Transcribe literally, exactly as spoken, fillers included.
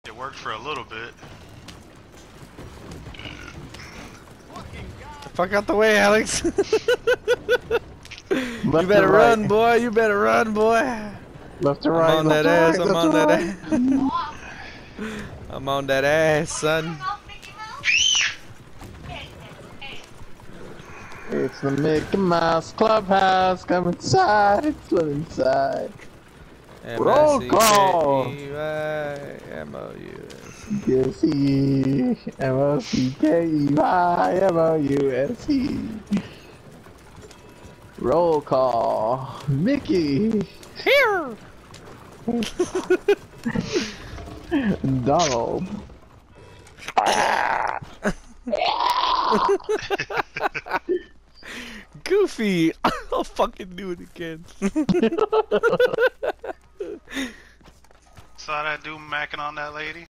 It worked for a little bit. The fuck out the way, Alex. You Left better to right. run, boy. You better run, boy. Left to I'm right. on left that to ass. right, I'm left on to that right. ass. I'm on that ass, son. It's the Mickey Mouse Clubhouse. Come inside. It's lit inside. Roll call. M O U S. Yes, he. M O C K E Y. M O U S E. Roll call. Mickey. Here. Donald. Goofy. I'll fucking do it again. Saw that dude macking on that lady?